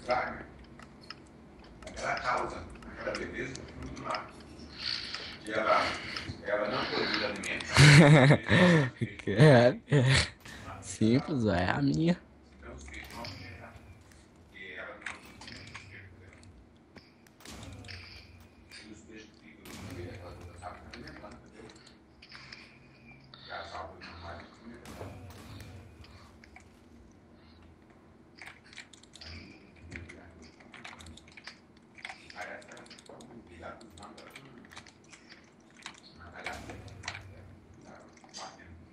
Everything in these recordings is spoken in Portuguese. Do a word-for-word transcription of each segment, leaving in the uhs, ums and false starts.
Sabe? Aquela causa, aquela beleza, tudo lá. Que ela, ela não produz alimentos. É, é. Simples, é a minha. Então os peixes vão comer. E ela não produz alimentos. E os peixes que ficam no meio daquela outra sabe que não alimentando, entendeu? E a salva não vai comer. Aí essa é um cuidado dos mangos. Mas aí a batendo.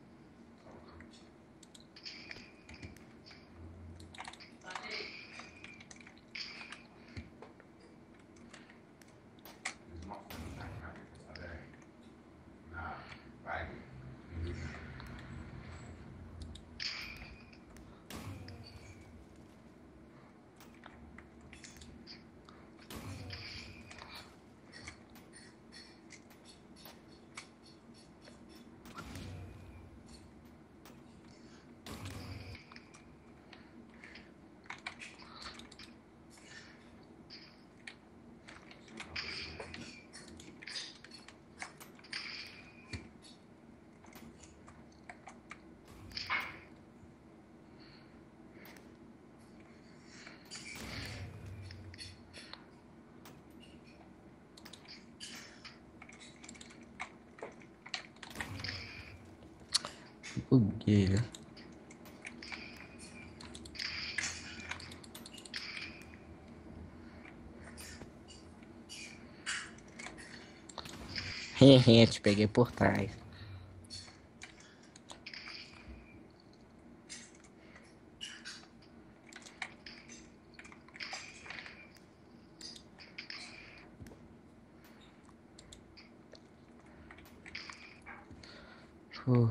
Buguei, né? Hehe, te peguei por trás. Uh.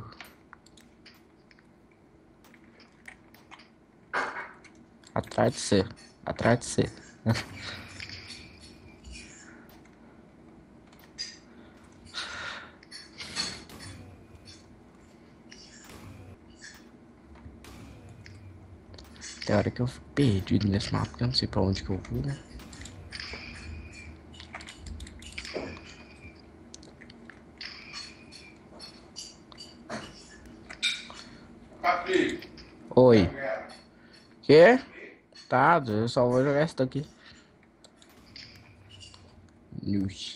Atrás de você. Atrás de você. Tem hora que eu fico perdido nesse mapa, porque eu não sei pra onde que eu vou, né? Patrick, Oi. Quê? Tá, eu só vou jogar isso daqui. News.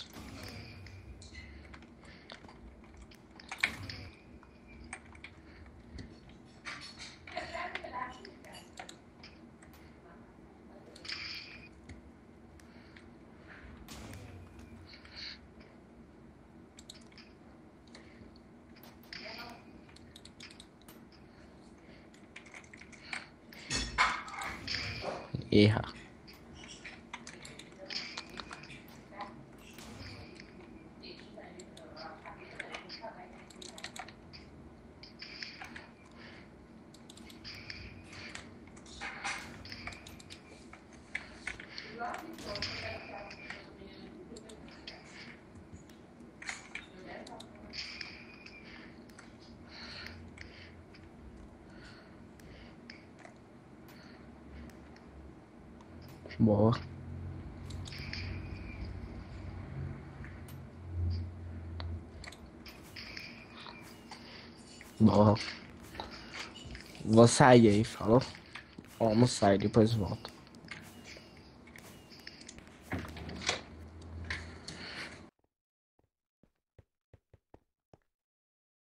Erra. Boa. Boa. Vou sair aí, falou? Vamos sair, depois volto.